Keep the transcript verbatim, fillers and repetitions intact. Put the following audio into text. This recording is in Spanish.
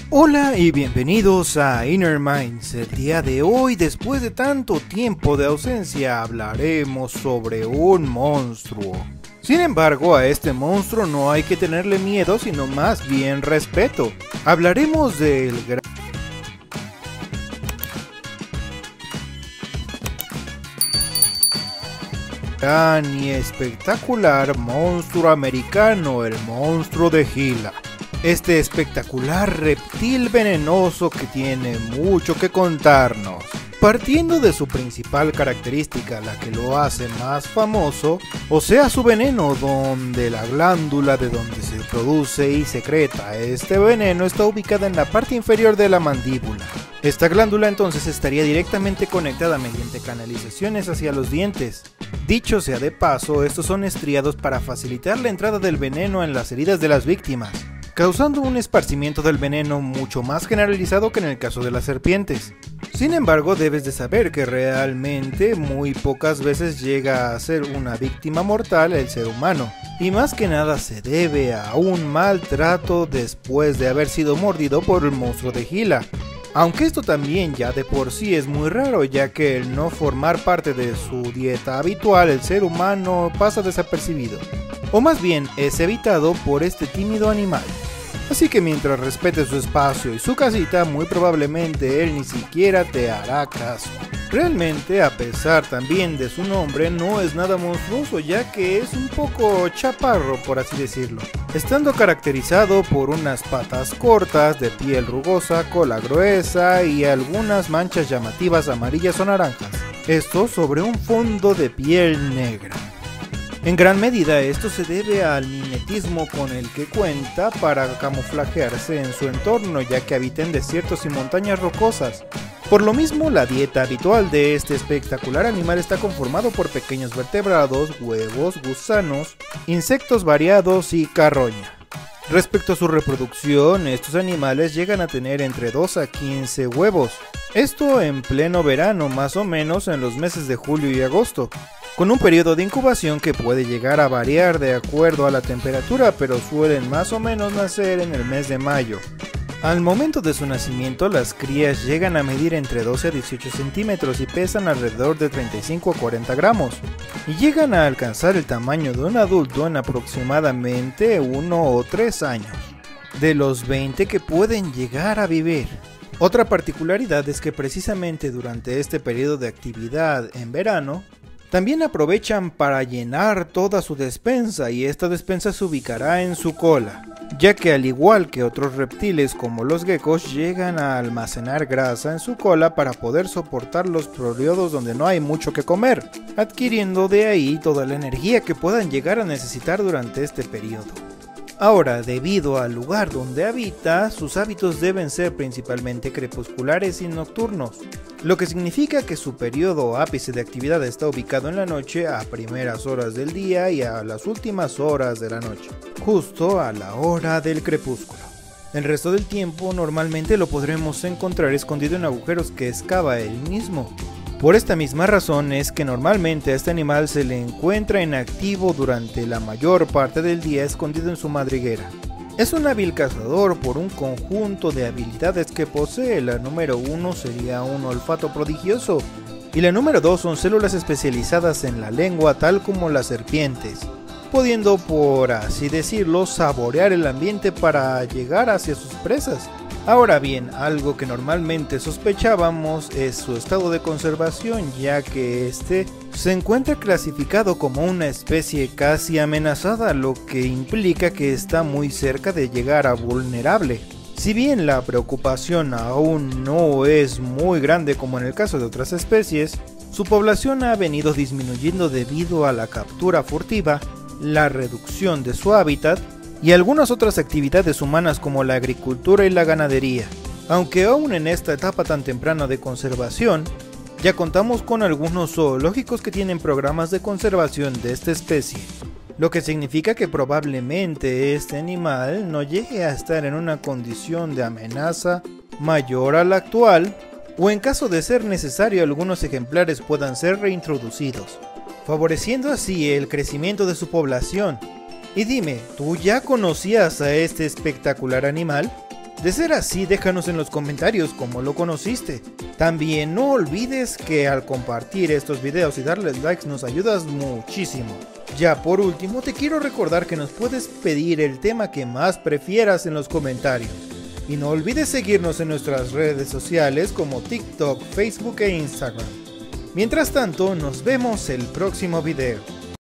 Hola y bienvenidos a Inner Minds. El día de hoy, después de tanto tiempo de ausencia, hablaremos sobre un monstruo. Sin embargo, a este monstruo no hay que tenerle miedo, sino más bien respeto. Hablaremos del gran... gran y espectacular monstruo americano, el monstruo de Gila. Este espectacular reptil venenoso que tiene mucho que contarnos. Partiendo de su principal característica, la que lo hace más famoso, o sea su veneno, donde la glándula de donde se produce y secreta este veneno está ubicada en la parte inferior de la mandíbula. Esta glándula entonces estaría directamente conectada mediante canalizaciones hacia los dientes. Dicho sea de paso, estos son estriados para facilitar la entrada del veneno en las heridas de las víctimas, causando un esparcimiento del veneno mucho más generalizado que en el caso de las serpientes. Sin embargo, debes de saber que realmente muy pocas veces llega a ser una víctima mortal el ser humano, y más que nada se debe a un maltrato después de haber sido mordido por el monstruo de Gila. Aunque esto también ya de por sí es muy raro, ya que el no formar parte de su dieta habitual, el ser humano pasa desapercibido, o más bien es evitado por este tímido animal. Así que mientras respete su espacio y su casita, muy probablemente él ni siquiera te hará caso. Realmente, a pesar también de su nombre, no es nada monstruoso, ya que es un poco chaparro, por así decirlo, estando caracterizado por unas patas cortas, de piel rugosa, cola gruesa y algunas manchas llamativas amarillas o naranjas, esto sobre un fondo de piel negra. En gran medida esto se debe al mimetismo con el que cuenta para camuflajearse en su entorno, ya que habita en desiertos y montañas rocosas. Por lo mismo, la dieta habitual de este espectacular animal está conformado por pequeños vertebrados, huevos, gusanos, insectos variados y carroña. Respecto a su reproducción, estos animales llegan a tener entre dos a quince huevos, esto en pleno verano, más o menos en los meses de julio y agosto, con un periodo de incubación que puede llegar a variar de acuerdo a la temperatura, pero suelen más o menos nacer en el mes de mayo. Al momento de su nacimiento, las crías llegan a medir entre doce a dieciocho centímetros y pesan alrededor de treinta y cinco a cuarenta gramos, y llegan a alcanzar el tamaño de un adulto en aproximadamente uno o tres años, de los veinte que pueden llegar a vivir. Otra particularidad es que precisamente durante este periodo de actividad en verano, también aprovechan para llenar toda su despensa, y esta despensa se ubicará en su cola, ya que al igual que otros reptiles como los geckos llegan a almacenar grasa en su cola para poder soportar los periodos donde no hay mucho que comer, adquiriendo de ahí toda la energía que puedan llegar a necesitar durante este periodo. Ahora, debido al lugar donde habita, sus hábitos deben ser principalmente crepusculares y nocturnos, lo que significa que su periodo ápice de actividad está ubicado en la noche, a primeras horas del día y a las últimas horas de la noche, justo a la hora del crepúsculo. El resto del tiempo normalmente lo podremos encontrar escondido en agujeros que excava él mismo. Por esta misma razón es que normalmente a este animal se le encuentra inactivo durante la mayor parte del día, escondido en su madriguera. Es un hábil cazador por un conjunto de habilidades que posee. La número uno sería un olfato prodigioso, y la número dos son células especializadas en la lengua, tal como las serpientes, pudiendo, por así decirlo, saborear el ambiente para llegar hacia sus presas. Ahora bien, algo que normalmente sospechábamos es su estado de conservación, ya que este se encuentra clasificado como una especie casi amenazada, lo que implica que está muy cerca de llegar a vulnerable. Si bien la preocupación aún no es muy grande como en el caso de otras especies, su población ha venido disminuyendo debido a la captura furtiva, la reducción de su hábitat y algunas otras actividades humanas como la agricultura y la ganadería. Aunque aún en esta etapa tan temprana de conservación, ya contamos con algunos zoológicos que tienen programas de conservación de esta especie, lo que significa que probablemente este animal no llegue a estar en una condición de amenaza mayor a la actual, o en caso de ser necesario algunos ejemplares puedan ser reintroducidos, favoreciendo así el crecimiento de su población. Y dime, ¿tú ya conocías a este espectacular animal? De ser así, déjanos en los comentarios cómo lo conociste. También no olvides que al compartir estos videos y darles likes nos ayudas muchísimo. Ya por último, te quiero recordar que nos puedes pedir el tema que más prefieras en los comentarios. Y no olvides seguirnos en nuestras redes sociales como TikTok, Facebook e Instagram. Mientras tanto, nos vemos el próximo video.